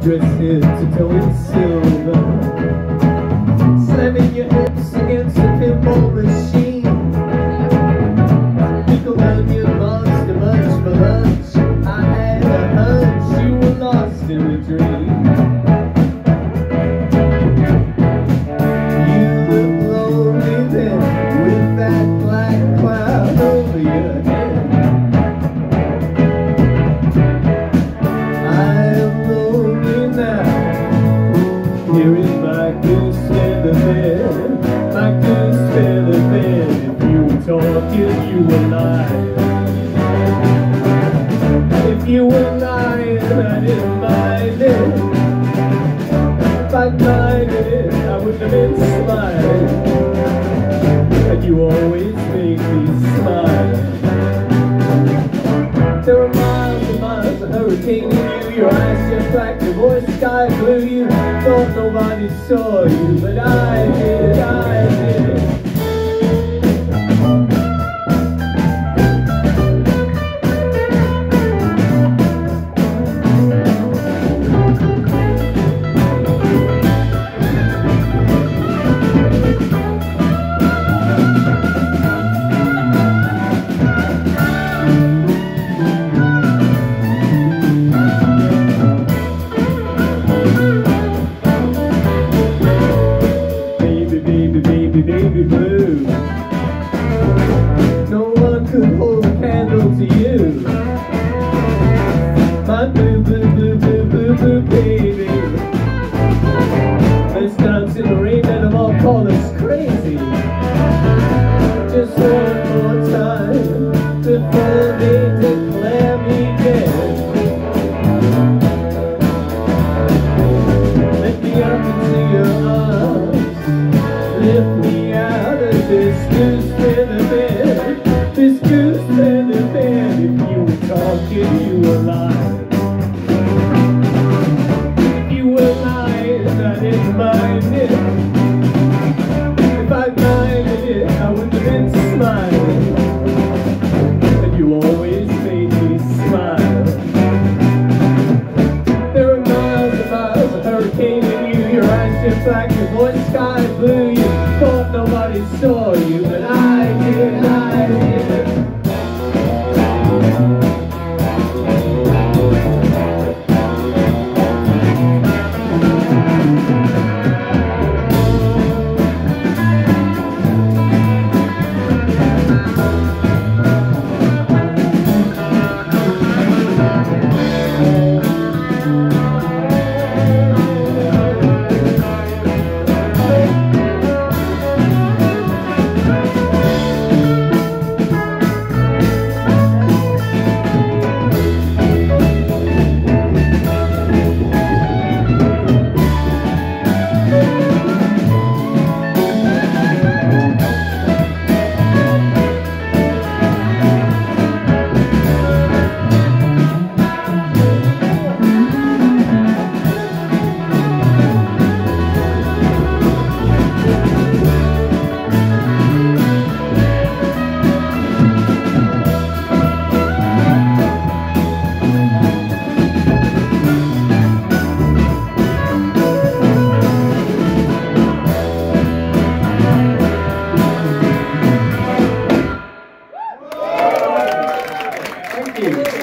dressed head to toe in silver, slamming your hips against a pinball machine. Pickled onion monster munch for lunch. I had a hunch you were lost in a dream. You look lonely then, with that black cloud over your head. Here is my goose feather bed, my goose feather bed. If you were talking, you were lying. If you were lying, I didn't mind it. If I'd minded it, I wouldn't have been smiling. And you always make me smile. There are miles and miles of hurricane in you. Your eyes jet black, your voice sky blue. You thought nobody saw you, but I did, I did. Baby blue, no one could hold a candle to you. My blue, blue, blue, blue, blue, blue baby. Let's dance in the rain and them all call us crazy. Just one more time before they declare me dead. Let me up into your arms, lift me out of this goose feather bed, this goose feather bed. If you were talking, you were lying. If you were lying, I didn't mind it. If I'd minded it, I wouldn't have been smiling. And you always made me smile. There are miles and miles of hurricane in you. Your eyes jet black, your voice sky blue. You thought nobody saw you, but I did, I did. Thank you.